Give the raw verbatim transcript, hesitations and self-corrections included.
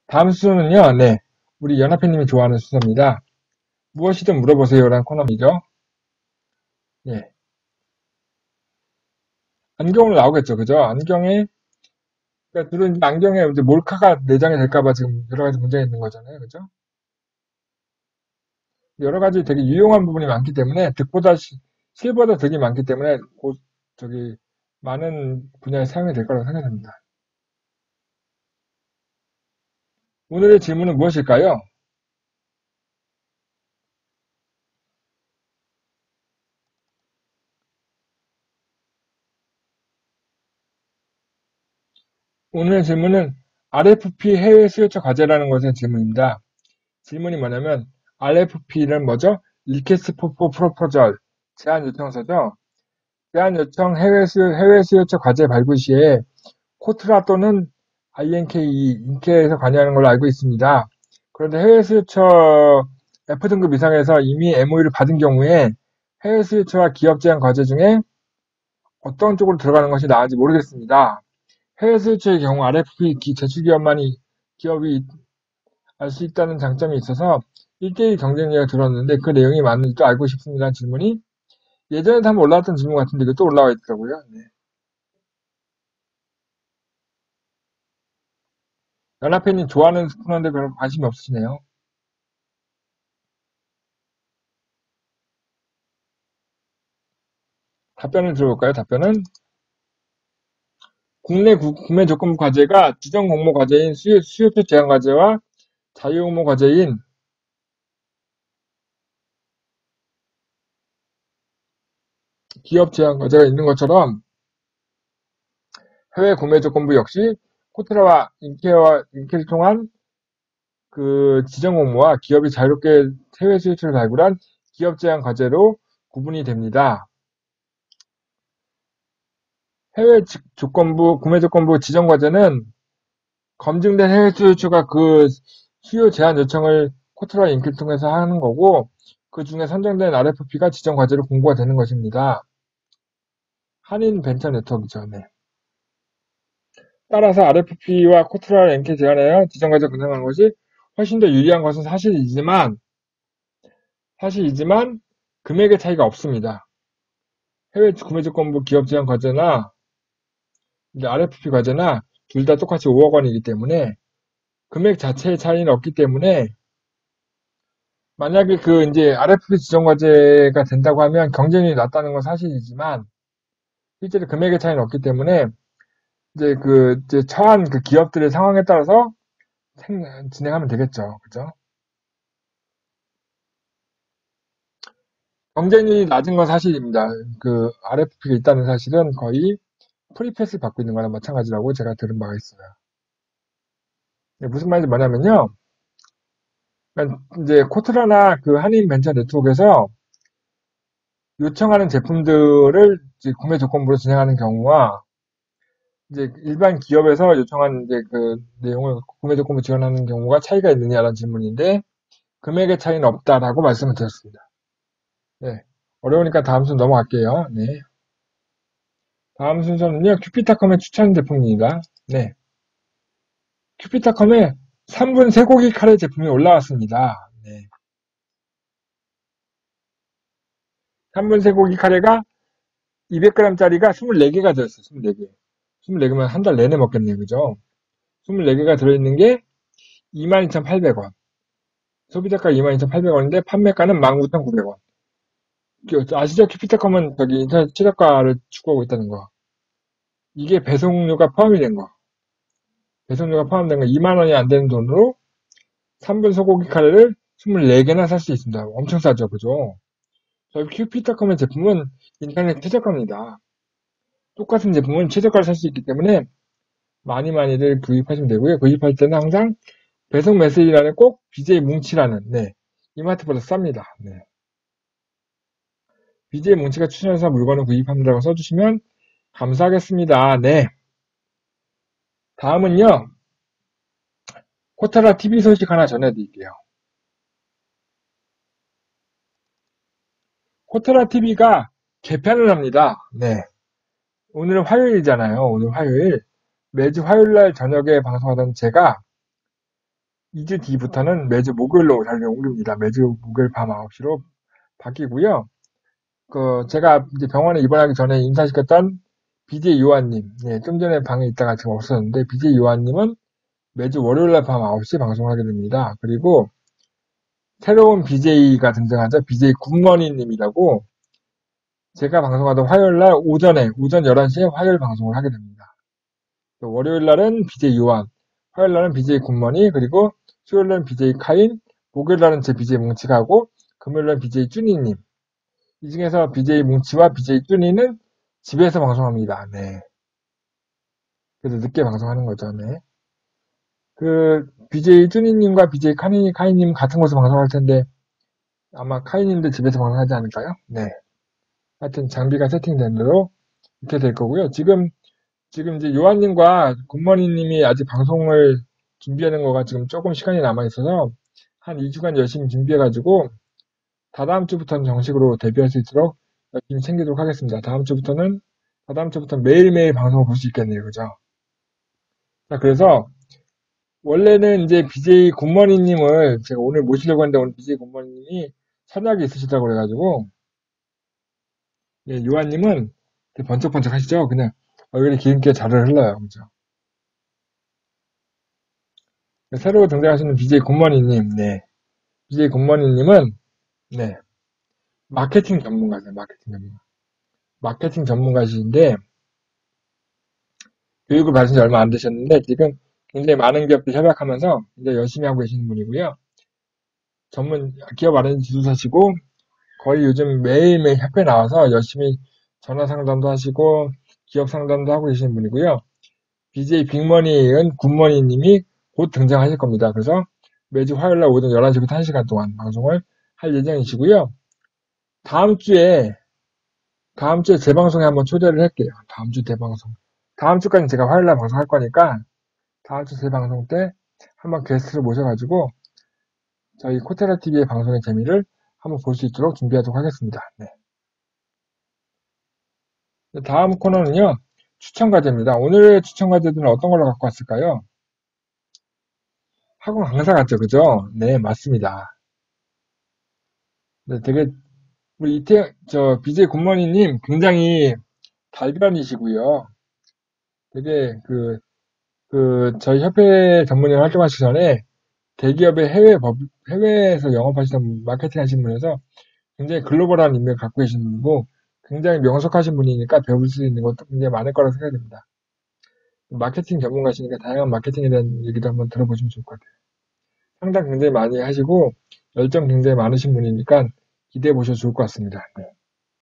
다음 순서는요, 네. 우리 연합회님이 좋아하는 순서입니다. 무엇이든 물어보세요라는 코너이죠. 예. 안경으로 나오겠죠, 그죠? 안경에, 그러니까 주로 이제 안경에 이제 몰카가 내장이 될까봐 지금 여러 가지 문제가 있는 거잖아요, 그죠? 여러 가지 되게 유용한 부분이 많기 때문에, 득보다, 시- 실보다 득이 많기 때문에, 곧, 저기, 많은 분야에 사용이 될 거라고 생각합니다. 오늘의 질문은 무엇일까요? 오늘의 질문은 알에프피 해외 수요처 과제라는 것의 질문입니다. 질문이 뭐냐면 알에프피는 뭐죠? 리퀘스트 포 프로포절 제안 요청서죠. 제안 요청 해외 수요 해외 수요처 과제 발부 시에 코트라 또는 아이엔케이 인케이에서 관여하는 걸로 알고 있습니다. 그런데 해외 수요처 에프 등급 이상에서 이미 엠오유를 받은 경우에 해외 수요처와 기업 제안 과제 중에 어떤 쪽으로 들어가는 것이 나은지 모르겠습니다. 해외 수요처의 경우 알에프피 제출 기업만이 기업이 알 수 있다는 장점이 있어서 일 대일 경쟁력이 들었는데 그 내용이 맞는지도 알고 싶습니다. 질문이 예전에도 한번 올라왔던 질문 같은데 이거 또 올라와 있더라고요. 네. 연합회님 좋아하는 스푼인데 별로 관심이 없으시네요. 답변을 들어볼까요? 답변은 국내 구, 구매 조건부 과제가 지정 공모 과제인 수요, 수요표 제한 과제와 자유 공모 과제인 기업 제한 과제가 있는 것처럼 해외 구매 조건부 역시 코트라와 인케와 인케를 통한 그 지정 공모와 기업이 자유롭게 해외 수요처를 발굴한 기업 제한 과제로 구분이 됩니다. 해외 조건부, 구매 조건부 지정 과제는 검증된 해외 수요처가 그 수요 제한 요청을 코트라 인기를 통해서 하는 거고, 그 중에 선정된 알에프피가 지정 과제로 공고가 되는 것입니다. 한인 벤처 네트워크죠. 네. 따라서 알에프피와 코트라 엔케 제안하여 지정 과제 분양하는 것이 훨씬 더 유리한 것은 사실이지만, 사실이지만 금액의 차이가 없습니다. 해외 구매 조건부 기업 제한 과제나 알에프피 과제나 둘 다 똑같이 오억 원이기 때문에 금액 자체의 차이는 없기 때문에 만약에 그 이제 알에프피 지정 과제가 된다고 하면 경쟁력이 낮다는 건 사실이지만 실제로 금액의 차이는 없기 때문에 이제 그 이제 처한 그 기업들의 상황에 따라서 생- 진행하면 되겠죠. 그죠? 경쟁률이 낮은 건 사실입니다. 그 알에프피가 있다는 사실은 거의 프리패스 받고 있는 거나 마찬가지라고 제가 들은 바가 있어요. 네, 무슨 말인지 뭐냐면요. 그러니까 이제 코트라나 그 한인 벤처 네트워크에서 요청하는 제품들을 이제 구매 조건부로 진행하는 경우와 이제 일반 기업에서 요청하는 이제 그 내용을 구매 조건부 지원하는 경우가 차이가 있느냐라는 질문인데 금액의 차이는 없다라고 말씀을 드렸습니다. 네. 어려우니까 다음 순서 넘어갈게요. 네. 다음 순서는요, 큐피타컴의 추천 제품입니다. 네. 큐피타컴의 삼 분 쇠고기 카레 제품이 올라왔습니다. 네. 삼 분 쇠고기 카레가 이백 그램짜리가 이십사 개가 들었어요. 이십사 개. 이십사 개면 한 달 내내 먹겠네요. 그죠? 이십사 개가 들어있는 게 이만 이천팔백 원. 소비자가 이만 이천팔백 원인데 판매가는 만 구천구백 원. 아시죠? 큐피타컴은 저기 인터넷 최저가를 추구하고 있다는 거. 이게 배송료가 포함이 된 거. 배송료가 포함된 거 이만 원이 안 되는 돈으로 삼 분 소고기 카레를 이십사 개나 살 수 있습니다. 엄청 싸죠, 그죠? 저희 큐피타컴의 제품은 인터넷 최저가입니다. 똑같은 제품은 최저가를 살 수 있기 때문에 많이 많이들 구입하시면 되고요. 구입할 때는 항상 배송 메시지란에 꼭 비제이 뭉치라는, 네. 이마트보다 쌉니다. 네. 비제이 뭉치가 추천해서 물건을 구입합니다라고 써주시면 감사하겠습니다. 네. 다음은요, 코타라 티비 소식 하나 전해드릴게요. 코타라 티비가 개편을 합니다. 네. 오늘은 화요일이잖아요. 오늘 화요일. 매주 화요일날 저녁에 방송하던 제가 이 주 뒤부터는 매주 목요일로 자리를 옮깁니다. 매주 목요일 밤 아홉 시로 바뀌고요. 그, 제가 이제 병원에 입원하기 전에 인사시켰던 비제이 요한님, 예, 좀 전에 방에 있다가 지금 없었는데, 비제이 요한님은 매주 월요일날 밤 아홉 시 방송을 하게 됩니다. 그리고 새로운 비제이가 등장하죠. 비제이 굿머니님이라고 제가 방송하던 화요일날 오전에, 오전 열한 시에 화요일 방송을 하게 됩니다. 월요일날은 비제이 요한, 화요일날은 비제이 굿머니, 그리고 수요일날은 비제이 카인, 목요일날은 제 비제이 뭉치가 하고, 금요일날은 비제이 쭈니님. 이 중에서 비제이 뭉치와 비제이 쭈니는 집에서 방송합니다. 네. 그래서 늦게 방송하는 거죠. 네. 그, 비제이 쭈니님과 비제이 카니, 카이님 같은 곳에서 방송할 텐데, 아마 카이님도 집에서 방송하지 않을까요? 네. 하여튼 장비가 세팅된 대로 이렇게 될 거고요. 지금, 지금 이제 요한님과 굿머니님이 아직 방송을 준비하는 거가 지금 조금 시간이 남아있어서 한 이 주간 열심히 준비해가지고 다다음 주부터는 정식으로 데뷔할 수 있도록 열심히 챙기도록 하겠습니다. 다음 주부터는, 다다음 주부터는 매일매일 방송을 볼 수 있겠네요. 그죠? 자, 그래서 원래는 이제 비제이 굿머니님을 제가 오늘 모시려고 했는데 오늘 비제이 굿머니님이 선약이 있으시다고 그래가지고 예, 요한님은 되게 번쩍번쩍 하시죠? 그냥 얼굴에 기름기가 자르르 흘러요. 그죠? 새로 등장하시는 비제이 굿머니님, 네. 비제이 굿머니님은, 네. 마케팅 전문가세요, 마케팅 전문가. 마케팅 전문가이신데, 교육을 받으신 지 얼마 안 되셨는데, 지금 굉장히 많은 기업들 협약하면서 굉장히 열심히 하고 계시는 분이고요. 전문 기업 아르앤디 지도사시고, 거의 요즘 매일매일 협회 나와서 열심히 전화 상담도 하시고, 기업 상담도 하고 계시는 분이고요. 비제이 빅머니은 굿머니님이 곧 등장하실 겁니다. 그래서 매주 화요일날 오전 열한 시부터 한 시간 동안 방송을 할 예정이시고요. 다음 주에, 다음 주에 재방송에 한번 초대를 할게요. 다음 주 재방송. 다음 주까지 제가 화요일날 방송할 거니까, 다음 주 재방송 때 한번 게스트를 모셔가지고, 저희 코테라티비의 방송의 재미를 한번 볼 수 있도록 준비하도록 하겠습니다. 네. 다음 코너는요, 추천 과제입니다. 오늘의 추천 과제들은 어떤 걸로 갖고 왔을까요? 학원 강사 같죠, 그죠? 네, 맞습니다. 네, 되게, 우리 이태, 저, 비제이 굿머니님 굉장히 달변이시고요. 되게 그, 그, 저희 협회 전문인 활동하시기 전에 대기업의 해외 법, 해외에서 영업하시던 마케팅 하신 분에서 굉장히 글로벌한 인맥을 갖고 계신 분이고 굉장히 명석하신 분이니까 배울 수 있는 것도 굉장히 많을 거라고 생각됩니다. 마케팅 전문가시니까 다양한 마케팅에 대한 얘기도 한번 들어보시면 좋을 것 같아요. 상담 굉장히 많이 하시고 열정 굉장히 많으신 분이니까 기대해 보셔도 좋을 것 같습니다. 네.